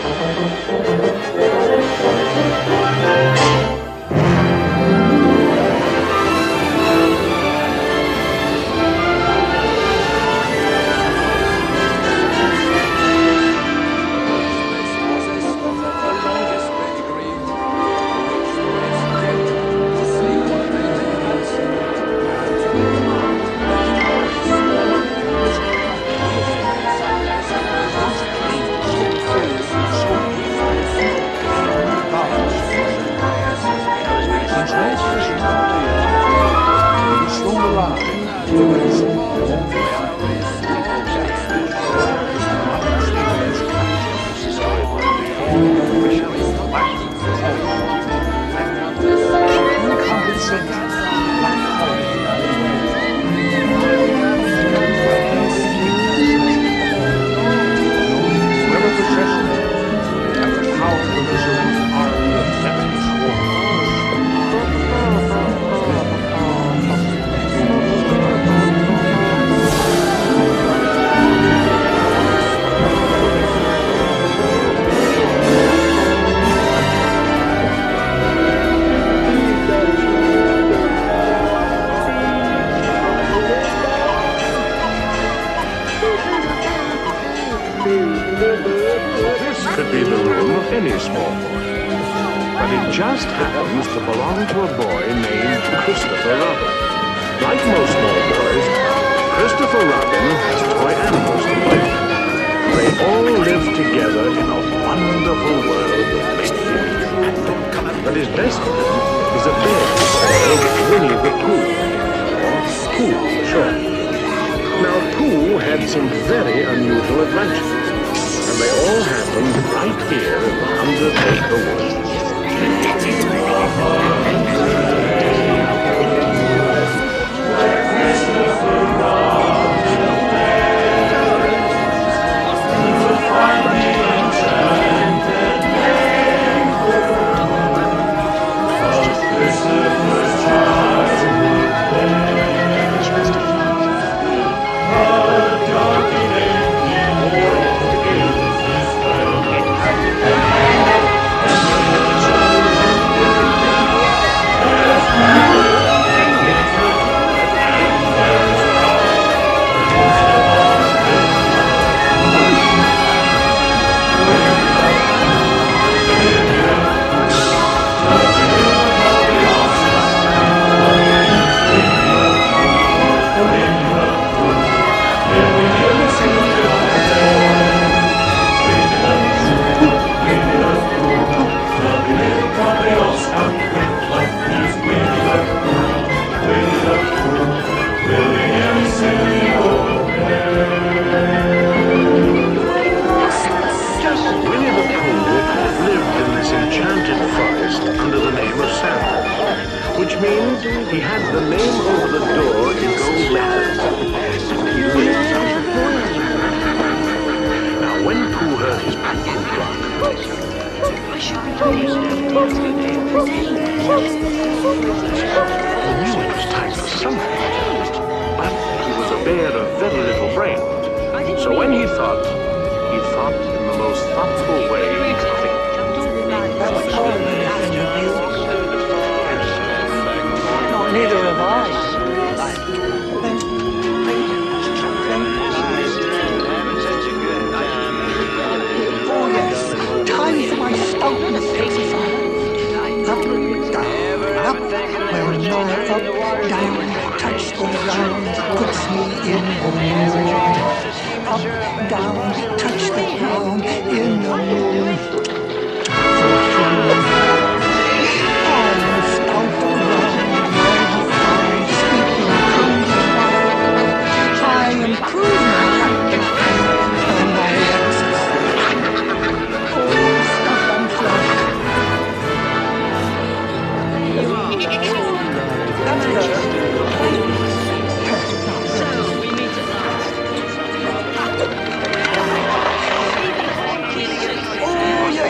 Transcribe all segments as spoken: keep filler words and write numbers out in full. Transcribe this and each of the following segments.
Oh,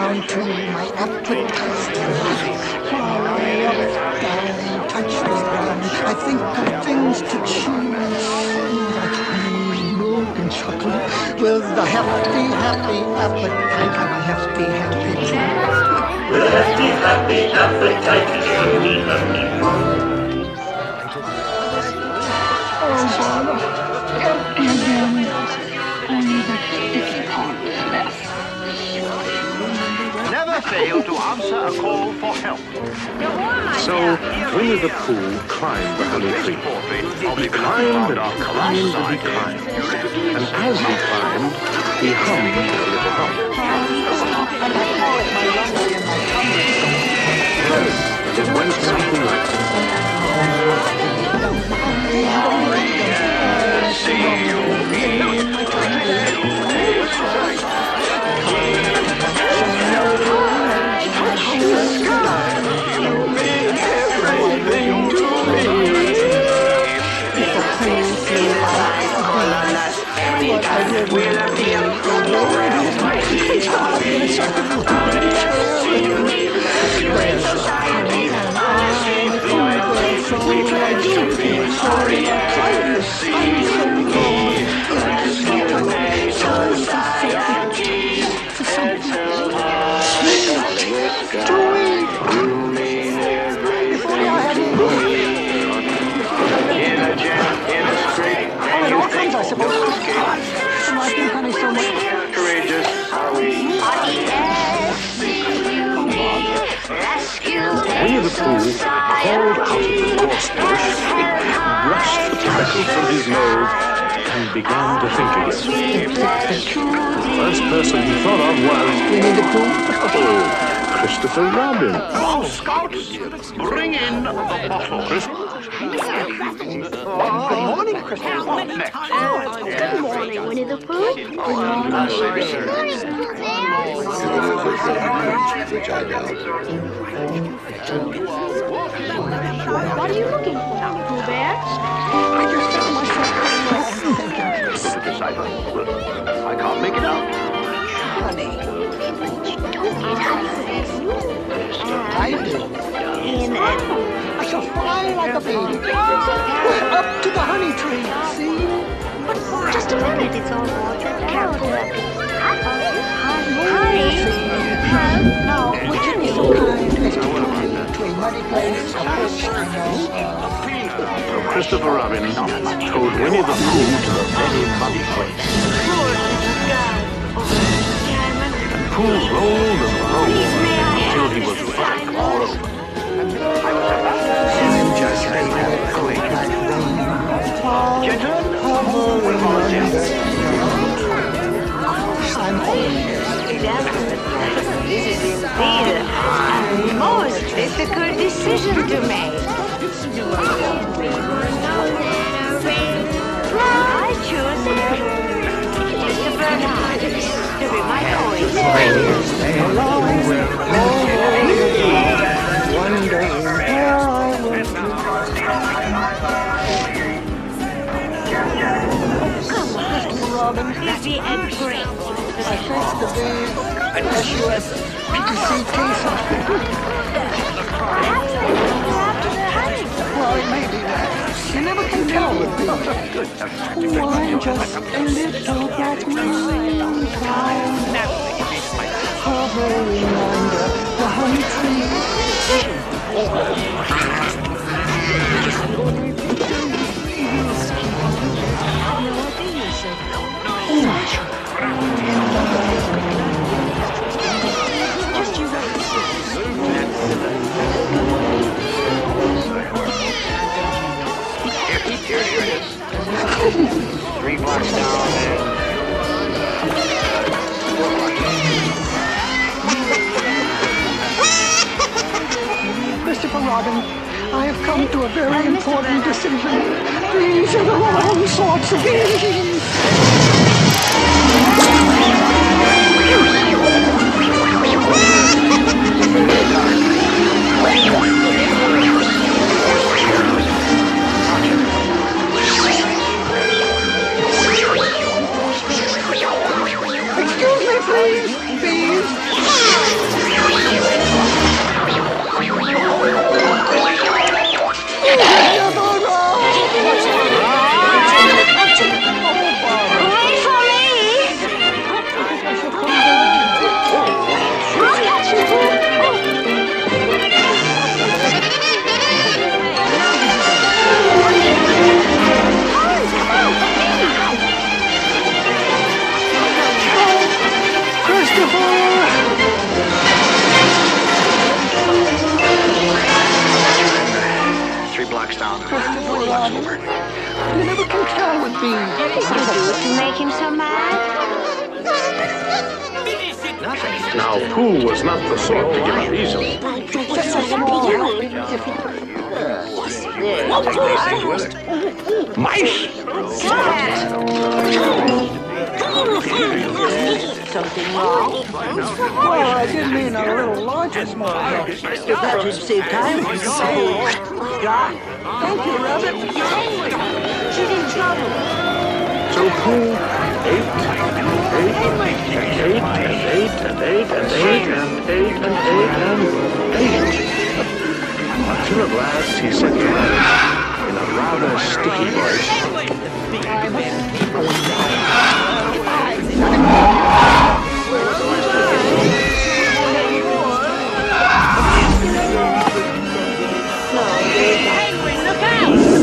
down to my appetite. While I up, down, touch the ground, I think of things to choose. Like honey, milk, and chocolate. With a hefty, happy appetite, I'm a hefty, happy fool. With a hefty, happy appetite, it's hefty, happy fool. Oh, Father, empty again. Only the sticky part left. Never fail to answer a call for help. So Winnie the Pooh climbed the honey tree. He climbed and he climbed and he climbed. And as he climbed, he hummed a little hum. It went something like this. Winnie the Pooh crawled out of the gorse bush, brushed the tobacco from his nose, and began to think again. The first person he thought of was Winnie the Pooh. Oh, Christopher Robin. All scouts, bring in the bottle. Good morning, Christopher. What next? Good morning, Winnie the Pooh. Good morning, Pooh Bear. Which I doubt. What are you looking for, Pooh Bear? I just found myself Decipher. I can't make it out. honey. Don't eat honey. I do. In I shall fly like a baby. Up to the honey tree, see? just a minute, it's all water. Careful. Honey. Now, would you be so kind as to come to a muddy place of which I know? So Christopher Robin told Winnie the Pooh to the very muddy place. And Pooh rolled and rolled until he was black all over. I'm just a earthquake like rain. Gentlemen, Hovering under. I'm only This is indeed a most difficult decision to make. I choose Christopher Robin to be my always. wondering where I will Christopher Robin, Busy and great. I think the big S U S P T C case of... Perhaps they will go after the honey. Well, it may be that. You never can tell with me. Oh, I'm just a little black winged cloud hovering under the honey tree. three blocks down there. Christopher Robin, I have come to a very important decision. These are the wrong sorts of beans. Excuse me, please, bees. him so mad? Now, Pooh was not the sort to give up easily. Mice! Something wrong? Well, I did mean a little larger small. If that would save time, Stop. Thank you, Rabbit. She's in trouble. So Pooh ate and ate and ate and ate and ate and ate and ate and ate and ate. Until at last he said to Rabbit in a rather sticky voice, Penguin, look out!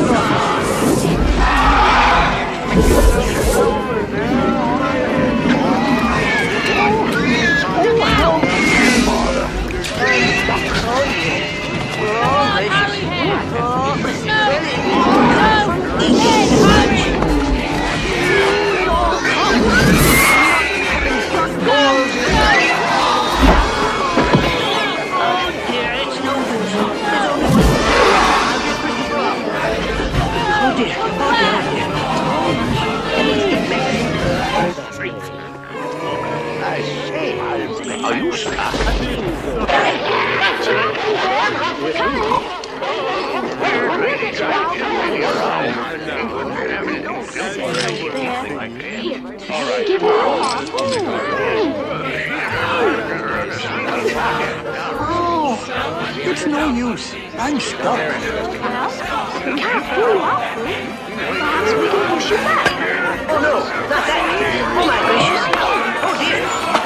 are you stuck? Give me a Oh, it's no use. I'm stuck. Well, we can't pull you out. Perhaps we can push you back. Oh no, not that. Oh my gracious. Oh dear.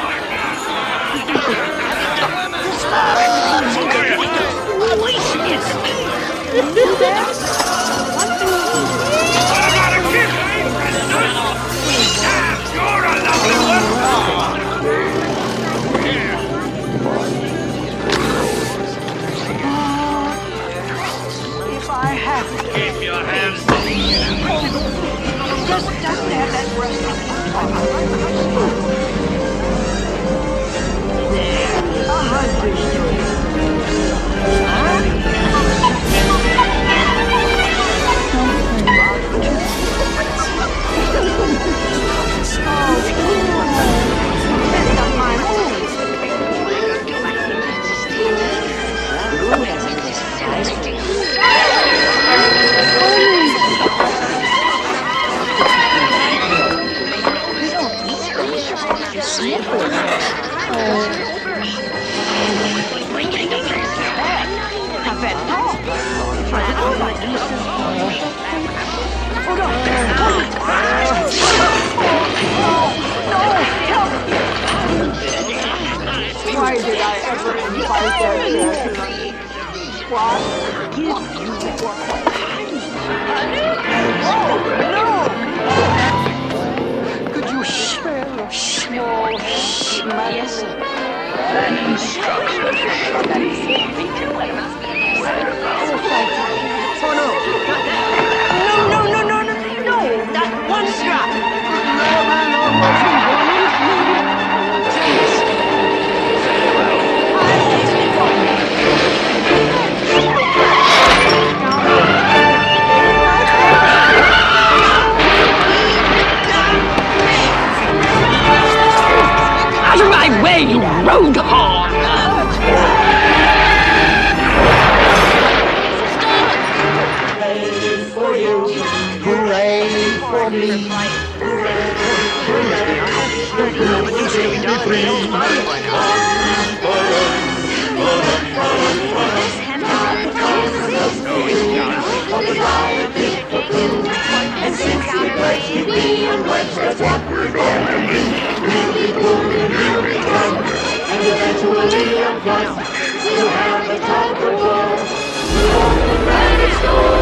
If I have to. Keep your hands Just, just have that breast on top. There. A hundred. Why did I ever invite that there? What? Give you what? Oh, no! Could you spare a small smack? Yes, sir. Oh no! No, no, no, no, no, no! Not one drop! Out of my way, you road hog! For you, hooray for me. And since the place to be and what's that's what we're going to be. We'll be pulling here we come. And eventually, of course, we'll have the top of the world. We'll walk the rabbit store.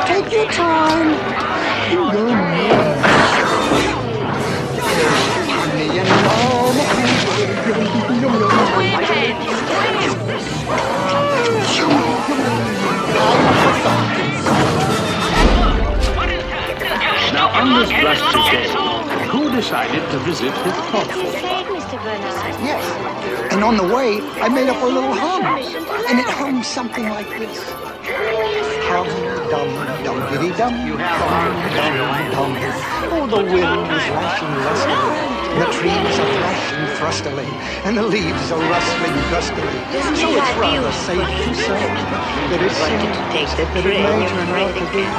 Take your time. You're honey and mama. Now, on this blustery day, who decided to visit his thoughtful father? Mister Bernard. Yes. And on the way, I made up a little hum. And it hummed something like this. Hum, dum, dum, diddy, dum, dum, dum, dum. Oh, the wind is lashing lustily, and the trees are thrashing thrustily, and the leaves are rustling gustily. So it's rather safe to say that it seems that it may turn out to be.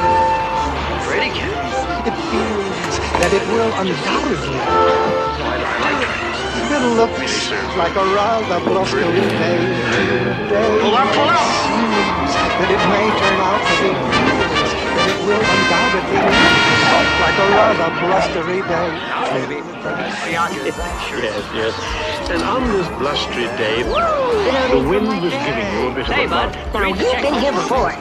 It feels that it will undoubtedly. It looks like a rather blustery day today. Pull up, pull up! Seems that it may turn out to be. That it will undoubtedly look like a rather blustery day. Yes, yes. And on this blustery day, the wind was giving you a bit of a bump. Now, we've been here before.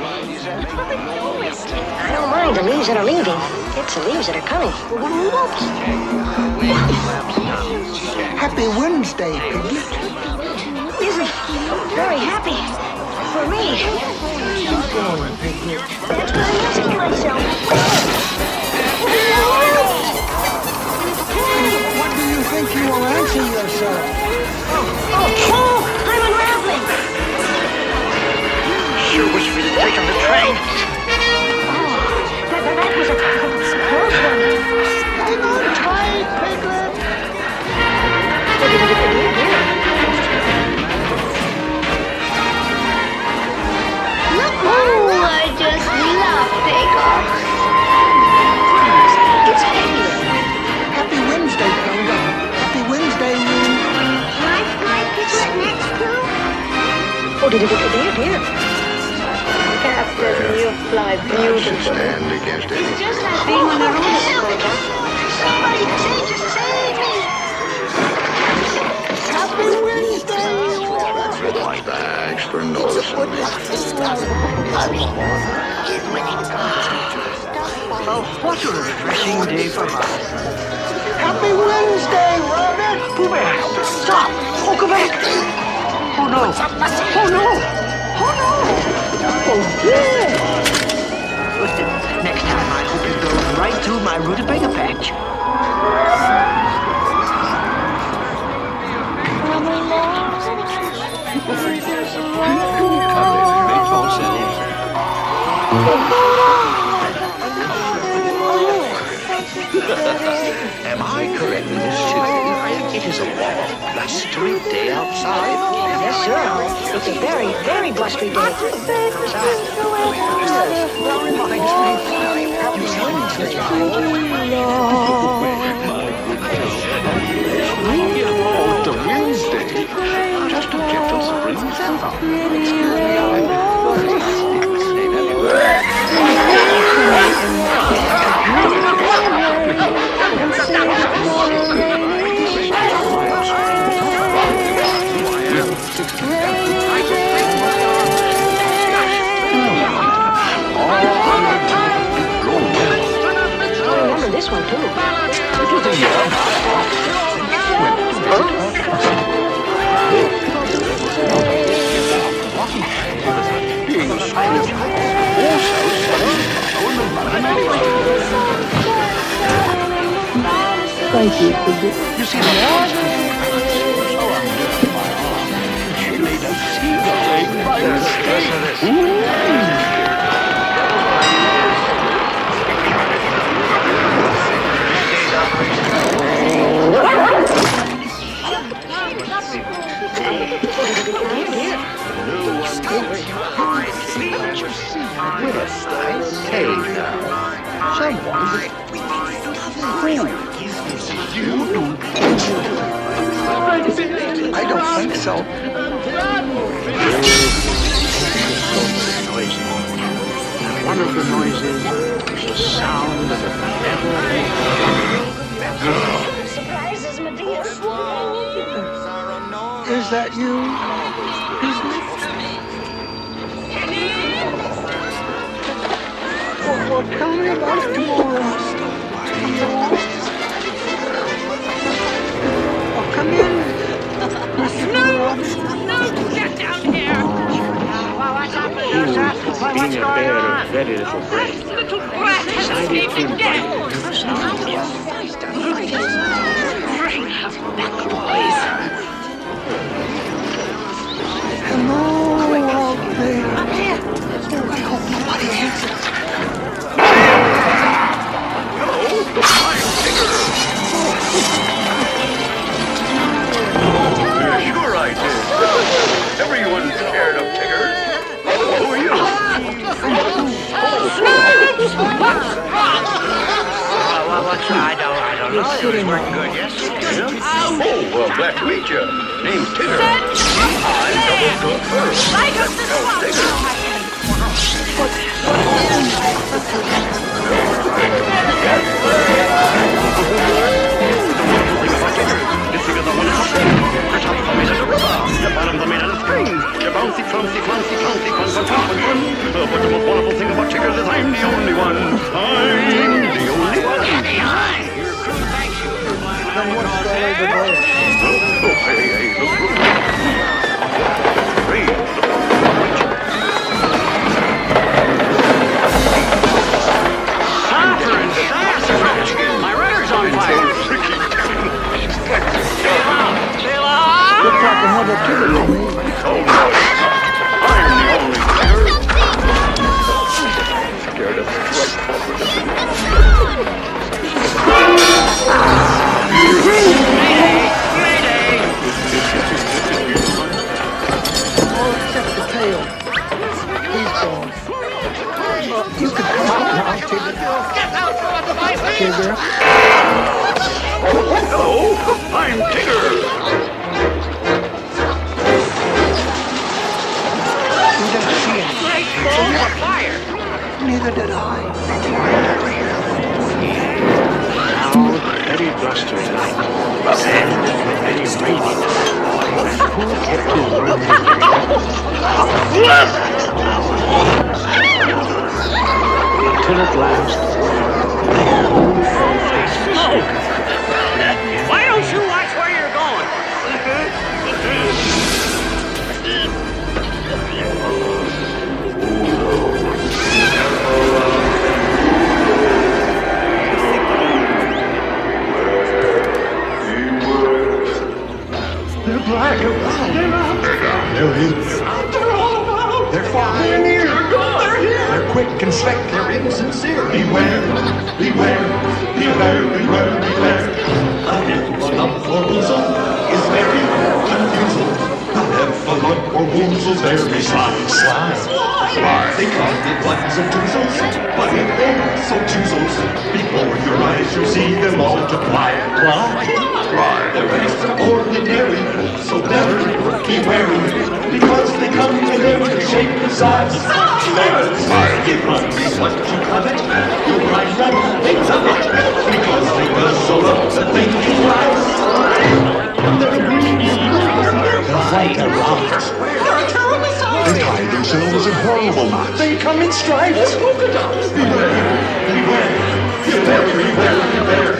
I don't mind the leaves that are leaving. It's the leaves that are coming. Happy Wednesday, Piglet. Isn't very happy for me. Keep going, Piglet. That's what I'm asking myself. What do you think you will answer yourself? Oh, I'm unraveling. Sure wish we'd have taken the train. That, that, that was a close one. Hang on tight, Piglet. Oh, I just love pickles. It's Piglet. Happy Wednesday, Piglet. Happy Wednesday, Win. Can I fly Piglet next too? Oh, dear, dear, dear. Captain, you fly beautifully. Stand against any Just like being on a roller coaster. Somebody say, just save me. Happy Wednesday. Thanks for noticing me. Oh, what a refreshing day for us. Happy Wednesday, Rabbit. Pooh, stop! Oh, go back! Oh, no! Oh, no! Oh, no! Oh, yeah! Listen, next time I hope you go right through my rutabaga patch. Am I correct, Miss Susan? It is a warm, blustery day outside. Yes, sir. It's a very, very blustery day. Oh, the Wednesday. Just a gentle spring I remember this one, too. It was a year. Being a silent Thank you, Piglet. You see, the last she made a seagull by mistake. With a nice hay now. Someone I don't think so. One of the noises was the sound of a never Surprises, Medea. Is that you? Well, tell me about it tomorrow. Oh, come in. Snoop! Snoop, get down here! Well, what's up with you, sir? What, what's going on? Very little brain. Little brat has escaped again! Bring her back, boys. Hello out there. Oh, I hope nobody answers. Sure I did. Everyone's scared of Tigger. Who are you? Well, what's I don't, I don't know. It was working good yesterday. Oh, well, glad to meet you. Name's Tigger. I'm Double Good First. Light up the Tigger. This figure's a wonderful thing. The top of it is a rubber. The bottom's made out of strings. You're bouncy, flouncy, flouncy, flouncy, fun, fun, fun, fun, fun. Uh, but the most wonderful thing about Tiggers is I'm the only one. I'm the only one. Then what's that over there? Oh, oh, hey, hey, look, look. Hey, look. Suffer and disaster! My rudder's on fire! Looks like another Tigger to me. Oh, no, it's not. I'm the only Tigger. Scared us right All except the tail. He's gone. Uh, you can come out now, Tigger. Tigger. Hello, I'm Tigger. We don't see him. Fire! Neither did I. Very blustery night. And very rainy. Who kept his room? Until at last, Smoke! Why don't you watch where you're going? they're black. They're out. They're in. They're far. They're near. They're here. They're quick and slick. They're insincere. Beware. Beware. Beware. Beware. Beware. A heffalump or woozle is very confusing. A heffalump or woozle's very slime. Slime. They come in ones and twozles, but if they're so choozles, before your eyes you see them multiply. Fly. They're extraordinary, so better be wary, because they come in every shape and size. Give money what you covet, you'll find that things of it, because they guzzle up the thinking lies. They're green, they're like a rock. They tie themselves in horrible knots. They come in stripes. Polka dots. Beware, beware, beware, beware, beware.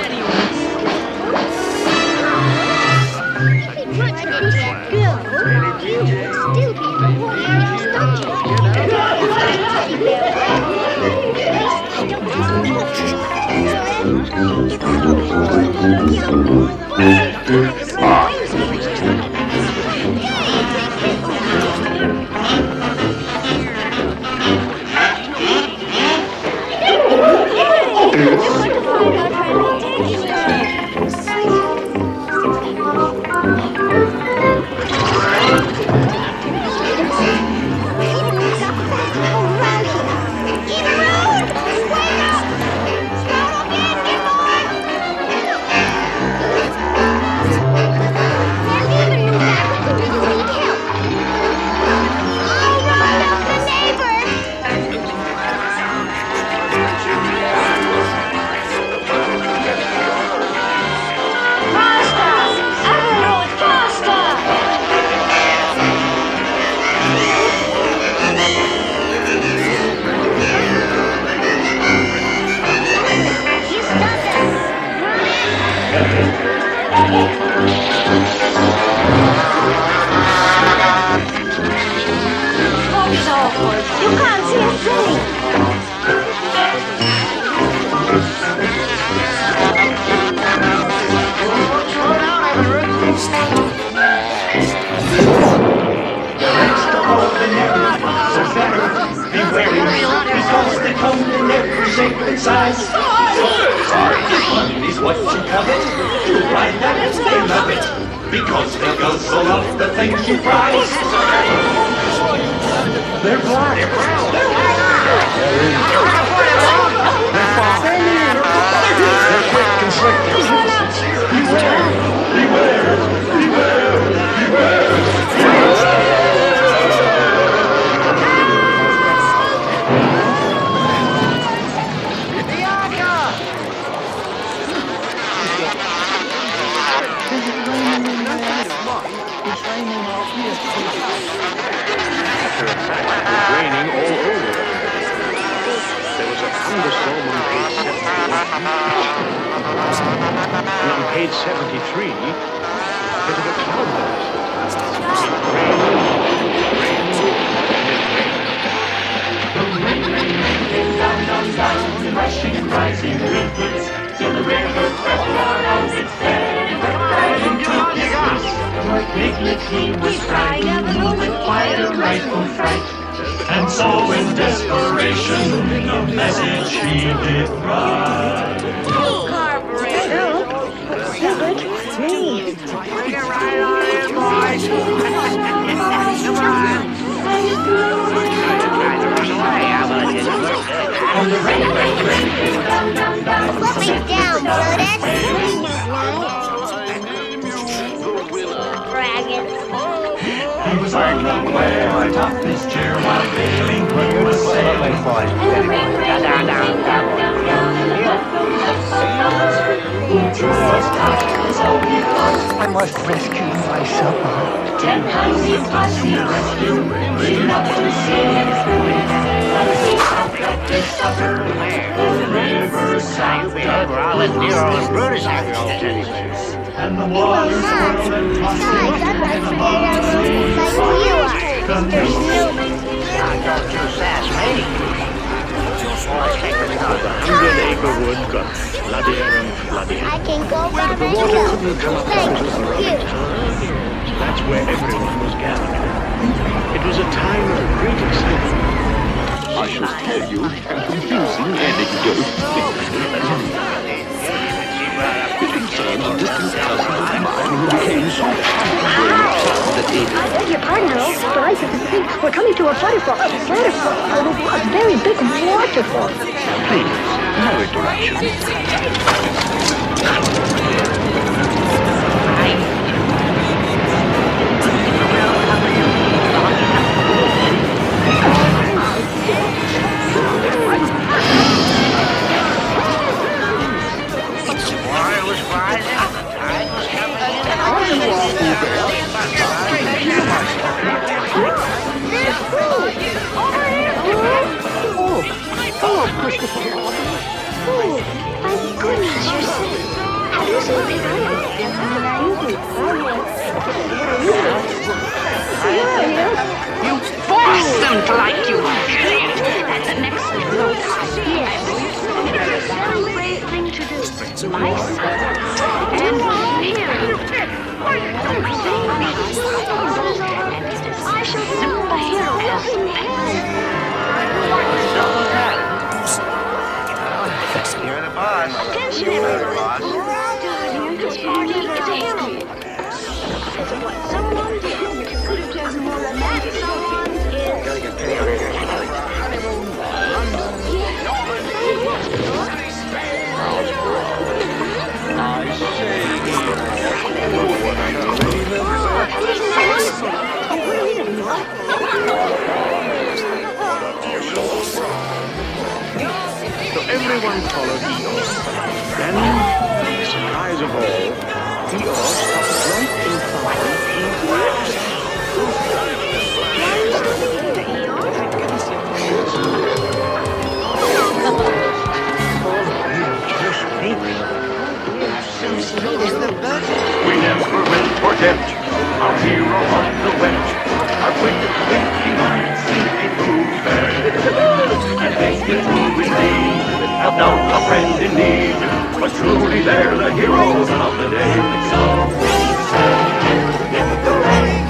Much to let go, you will still be the warriors, don't you? shape and size. If money is what you covet, you ride that and they love it, because they guzzle up the things you prize. They're black. They're brown. They're white. They're quick and slick. Beware, beware, beware, beware, beware. After a fact, it was raining all over. There was a thunderstorm on page seventy-one. And on page seventy-three, a bit of a cloudburst. Rain, rain, rain. Down, down, down, rushing, rising liquids, till the river crept down on its bed and went right into his house. Big Licky was frightened with quite a rightful fright, and so in desperation the message he did write. Carburetor. Hubert, me. Bring it right on in, boys. Come on. Try to run away, how about you? On the rain, rain, rain, rain, down, down, down. Put me down, Brutus. Dragon. He was on the way atop his chair while bailing he was sailing. Down, down, down, I must rescue my supper. Ten posse posse rescue, leading up to see him through. He popped up his supper, the river south We're all in dear old Brutus have your old teddy bears. and the waters swirled and tossed Besides, I'm not and afraid above of the them like you are, Mister Snoopy. Now, don't you sass me. Boys, take this out. Hundred acre wood got floodier and floodier. I can go down The the water hill. couldn't come up Thank onto the road. you. That's where everyone was gathered. It was a time of great excitement. I shall tell you a confusing anecdote. It concerns a distant cousin of mine who became so terrible that he... I beg your pardon, Harold, but I think we're coming to a waterfall. A waterfall. A very big waterfall. Please, no interruption. Water was rising, the tide was coming in. Oh, Christopher. Oh, my goodness, you're sick. How do you sleep at night? Yeah, yeah. You forced them to like you. That's an excellent time. Yes. It's a very brave thing to do. My son. And here. I shall simple hero You're the boss. Attention, everyone. Darling, this party is a hero. What someone did could have done more than that. Someone So everyone followed Eeyore. Then, to the surprise of all, Eeyore stopped right in front of We never will forget our hero on the wedge, our quick thinking minds simply proved fair. And they can prove indeed, helped out a friend in need, but truly they're the heroes of the day. So we stand in the rain,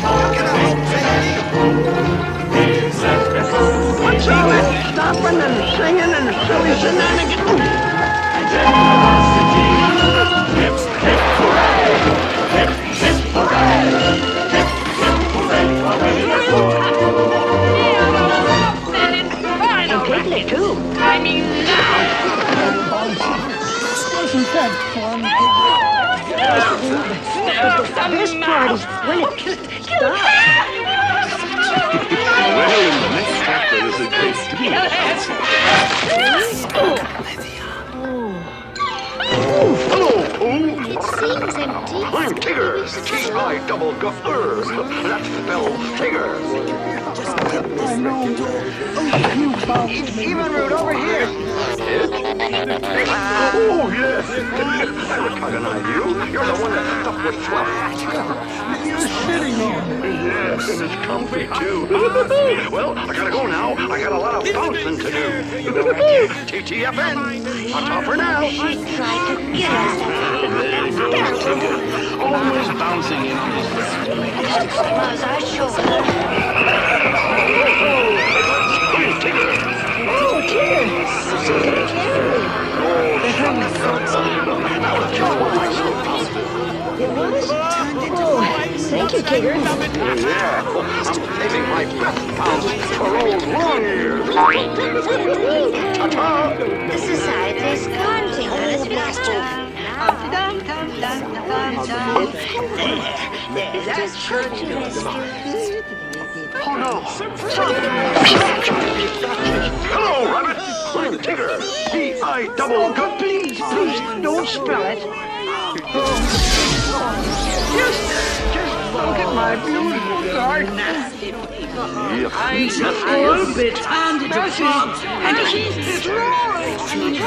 What's all that stopping and singing and silly shenanigans? had fun. This part is when it stops. Well, in the next chapter is a great deal of Hello, Pooh! It seems empty. I'm Tigger, T I double Guffler. That spells Tigger. I know. Oh, you bounced me. Even Root over here. Oh, yes. I recognize you. You're the one that stuck with Fluff. You're sitting on me. Yes, and it's comfy, too. Well, I gotta go now. I got a lot of bouncing to do. T T F N. I'll top her now. She tried to get us. Always bouncing in on his breath. Was our shoulder. Oh, Tigger. It was? Oh, thank you, Tigger. Yeah, I'm saving my best pounds for old long ears. Ta-ta! The society's counting on us, Blaster. That's church. Oh no! Hello, Rabbit! I'm Tigger! T I double G. Please, please, don't spell it. Just, just look at my beautiful garden. Yes, A little bit handed to Bob, and he's destroyed.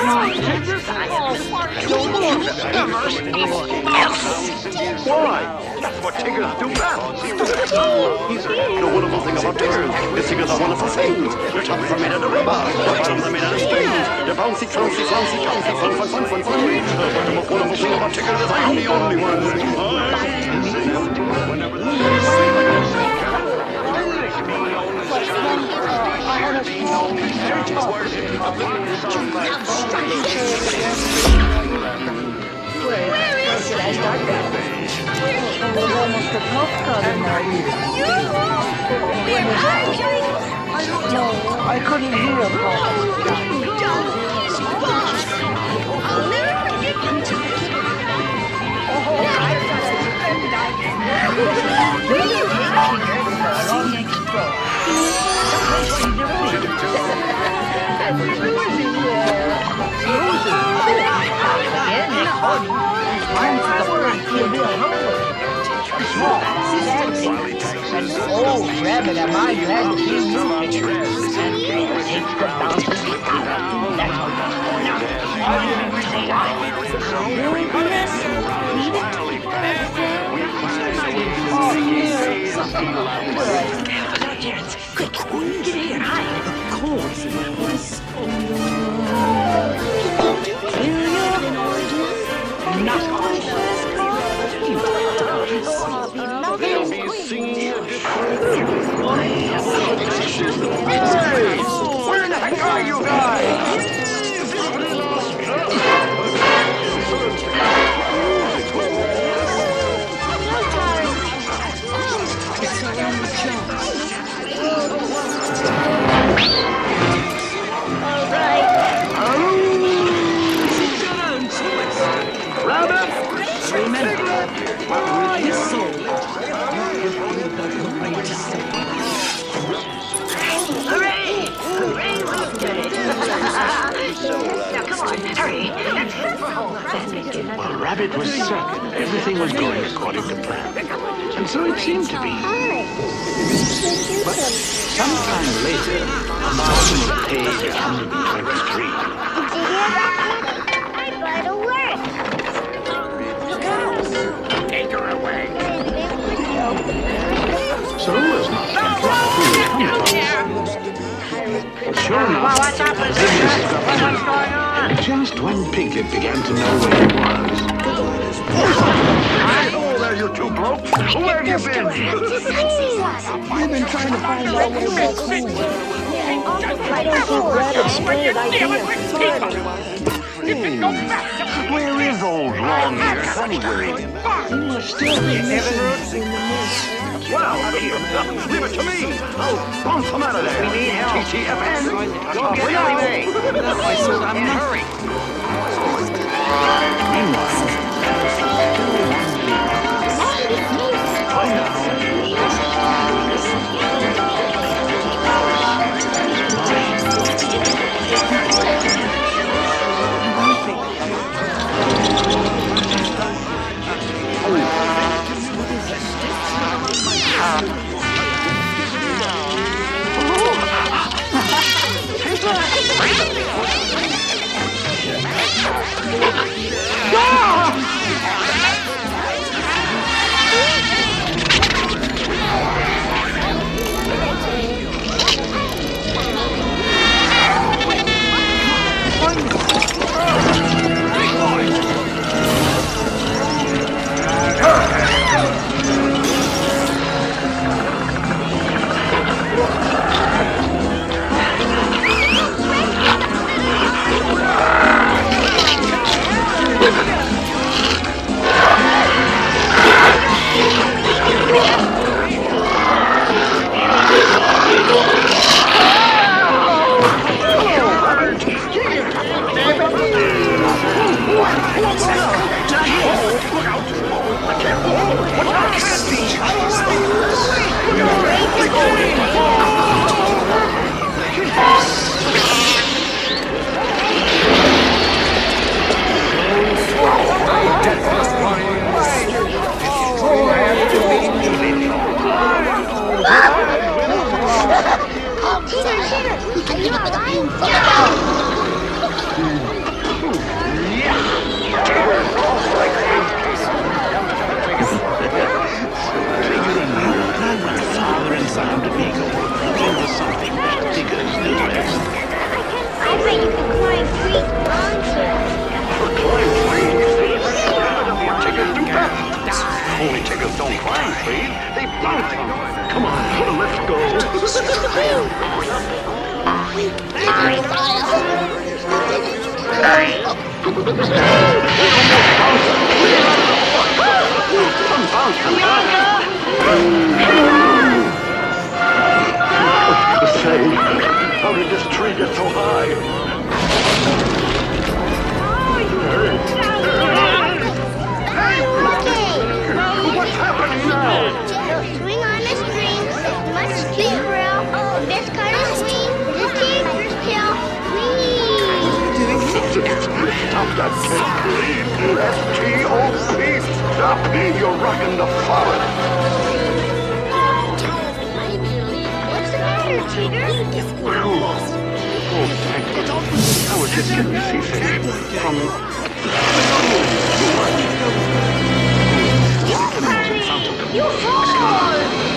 Why? That's what Tiggers do best. The wonderful thing about Tiggers is Tiggers are wonderful things. Their tops are made out of rubber, their bottoms are made out of springs. They're bouncy, flouncy, flouncy, flouncy, fun, fun, fun, fun, fun. The most wonderful thing about Tiggers is I'm the only one. Where is it? I start that. It was almost a puff cut in my ear. I don't know. I couldn't hear a puff. Oh, Rabbit, am I glad to see you. Take the bounces down. That's all. Quick, get here, hide. Of course. They'll be singing a where the heck are you guys? Rabbit! Remember, his soul. Hooray! Hooray, now, come on, hurry. Well, Rabbit was certain everything was going according to plan. And so it seemed to be. But sometime later, a mouse in the page happened to be trying to scream. Did you hear that? I thought it'll work. Look out. Take her away. So as not to drop through the sure enough, What's up, What's going on? just when Piglet began to know where he was. Oh, there you two blokes. Where have you been? We've been trying to find our way back home. I don't think Rabbit's great idea. Where is old Longears anyway? He must still be missing in the mist. Well, here, leave it to me. I'll bounce him out of there. We need help. T T F N. Go get Ellie Mae. Hurry. Meanwhile, What's that? Did I hear? Look out! I can't move! What's that? Cheater, cheater! Are you alright? Father and son to be going over something that diggers do best. I bet you can climb trees, monster. Climb trees? Chickens do that. Only chickens don't climb trees. They bounce on them. Come on, let's go. Say, how did this tree get so high? What's happening now? Swing on the strings, must keep real. Best kind of swing, the tiger's tail. Stop that cake, please. S T O P. Stop. You're rocking the forest. What's the matter, Tigger? Oh, thank you. I was just getting seasick from... You fall!